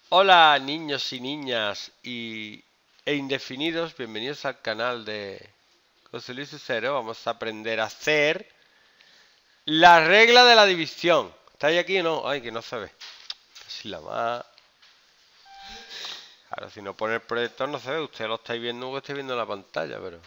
Hola niños y niñas e indefinidos, bienvenidos al canal de José Luis Cero. Vamos a aprender a hacer la regla de la división. ¿Estáis aquí o no? Ay, que no se ve. Casi la más. Ahora, si no pone el proyector no se ve. Ustedes lo estáis viendo o estáis viendo en la pantalla, pero...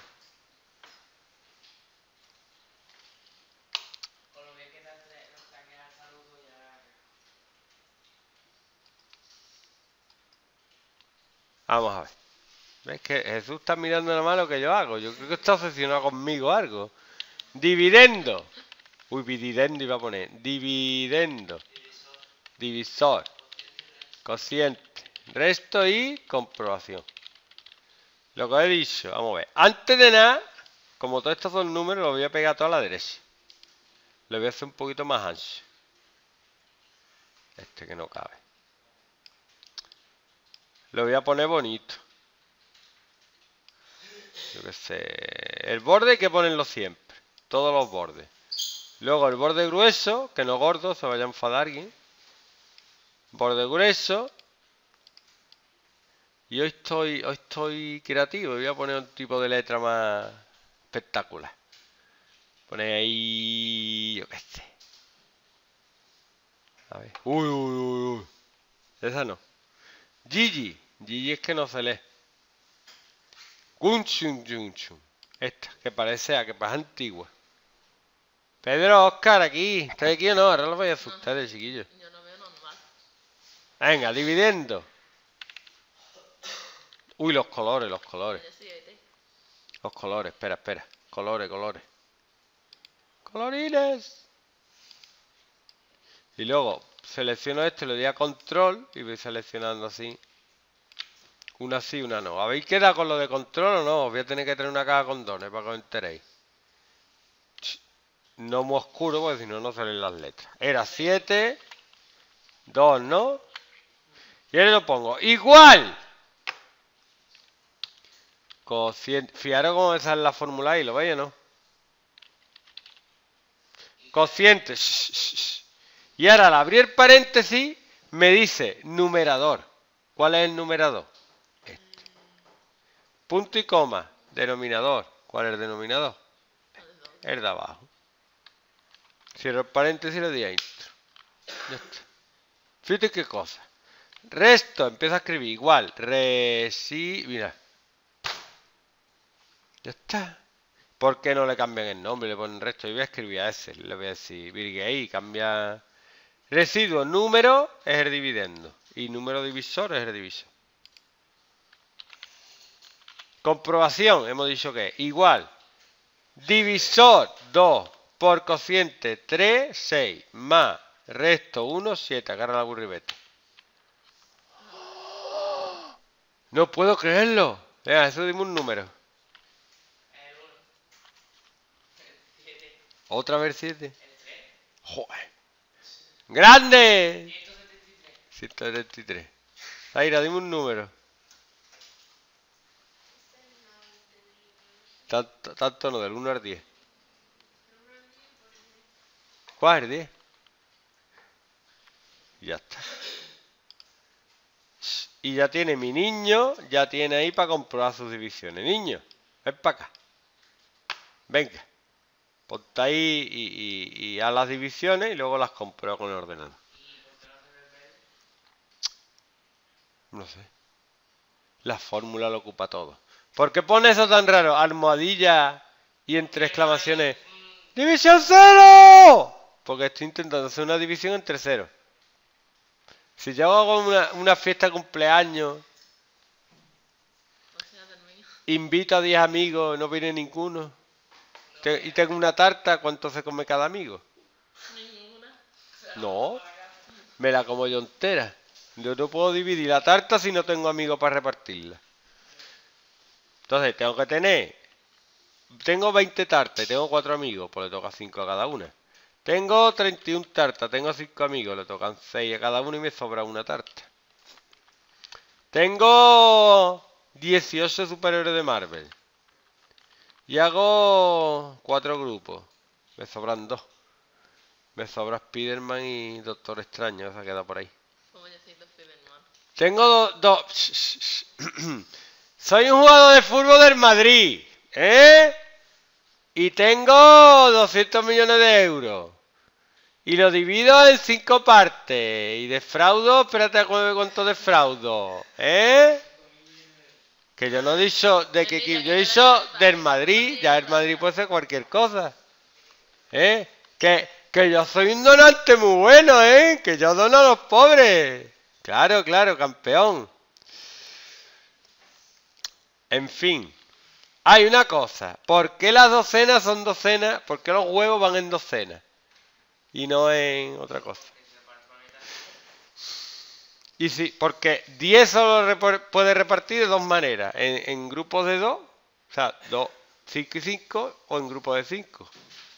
Vamos a ver. ¿Ves que Jesús está mirando nada más lo que yo hago? Yo creo que está obsesionado conmigo algo. Dividendo. Uy, dividendo iba a poner. Dividendo. Divisor. Cociente. Resto y comprobación. Lo que he dicho. Vamos a ver. Antes de nada, como todos estos son números, lo voy a pegar todo a la derecha. Lo voy a hacer un poquito más ancho. Este que no cabe. Lo voy a poner bonito. Yo qué sé. El borde hay que ponerlo siempre. Todos los bordes. Luego el borde grueso, que no gordo, se vaya a enfadar alguien. Borde grueso. Y hoy estoy creativo. Voy a poner un tipo de letra más espectacular. Pone ahí... yo qué sé. A ver. Uy, uy, uy, uy. Esa no. Gigi. Gigi es que no se lee. Gunchun, Junchun. Esta, que parece a que es antigua. Pedro, Oscar, aquí. ¿Estás aquí o no? Ahora los voy a asustar, de chiquillo. Yo no veo normal. Venga, dividiendo. Uy, los colores, los colores. Yo soy ET. Los colores, espera. Colores. Colorines. Y luego selecciono esto, le doy a control y voy seleccionando así. Una sí, una no. ¿Habéis quedado con lo de control o no? Os voy a tener que traer una caja con dones para que os enteréis. No muy oscuro, porque si no, no salen las letras. Era 7, 2, ¿no? Y ahora lo pongo. ¡Igual! Cociente. Fijaros cómo esa es la fórmula ahí, ¿lo veis o no? Cociente. Y ahora al abrir paréntesis me dice numerador. ¿Cuál es el numerador? Este. Punto y coma. Denominador. ¿Cuál es el denominador? El de abajo. Cierro el paréntesis y le doy a intro. Ya está. Fíjate qué cosa. Resto. Empiezo a escribir igual. Mira. Ya está. ¿Por qué no le cambian el nombre? Le ponen resto. Yo voy a escribir a ese. Le voy a decir Virgay. Cambia. Residuo. Número es el dividendo. Y número divisor es el divisor. Comprobación. Hemos dicho que es igual. Divisor 2 por cociente 3, 6. Más resto 1, 7. Agarra la burribeta. No puedo creerlo. Venga, eso dime un número. Otra vez 7. Joder. ¡Grande! 173. Aira, dime un número. Tanto no, del 1 al 10. ¿Cuál es el 10? Ya está. Y ya tiene mi niño, ya tiene ahí para comprobar sus divisiones. Niño, ven para acá. Venga. Ponte ahí y haz las divisiones y luego las comprueba con el ordenador. No sé. La fórmula lo ocupa todo. ¿Por qué pone eso tan raro? Almohadilla y entre exclamaciones. ¡División 0! Porque estoy intentando hacer una división entre 0. Si yo hago una fiesta de cumpleaños, invito a 10 amigos, no viene ninguno, y tengo una tarta, ¿cuánto se come cada amigo? Ninguna. No, me la como yo entera. Yo no puedo dividir la tarta si no tengo amigos para repartirla. Entonces tengo que tener... Tengo 20 tartas y tengo 4 amigos, pues le toca 5 a cada una. Tengo 31 tartas, tengo 5 amigos, le tocan 6 a cada uno y me sobra una tarta. Tengo 18 superhéroes de Marvel. Y hago 4 grupos. Me sobran 2. Me sobra Spiderman y Doctor Extraño, se ha quedado por ahí. Como yo soy de Spiderman. Tengo dos. Soy un jugador de fútbol del Madrid, ¿eh? Y tengo 200 millones de euros. Y lo divido en 5 partes. Y defraudo, espérate, ¿cuánto defraudo? ¿Eh? Que yo no he dicho de qué equipo, yo he dicho del Madrid. Ya el Madrid puede ser cualquier cosa. ¿Eh? Que yo soy un donante muy bueno, ¿eh? Que yo dono a los pobres. Claro, claro, campeón. En fin. Hay una cosa. ¿Por qué las docenas son docenas? ¿Por qué los huevos van en docenas? Y no en otra cosa. Y sí, porque 10 solo puede repartir de dos maneras. En grupos de 2, o sea, 5 y 5, o en grupos de 5.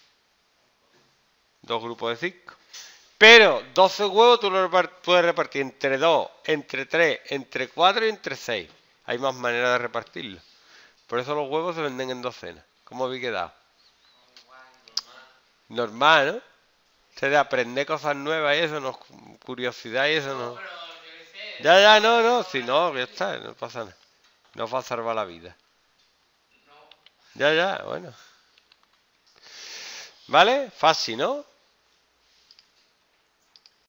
Dos grupos de 5. Pero 12 huevos tú lo puedes repartir entre 2, entre 3, entre 4 y entre 6. Hay más maneras de repartirlo. Por eso los huevos se venden en docenas. ¿Cómo habéis quedado? Normal, ¿no? Se de aprender cosas nuevas y eso, no, curiosidad y eso no. Ya, no, si no, ya está, no pasa nada. No va a salvar la vida. Ya, bueno. ¿Vale? Fácil, ¿no?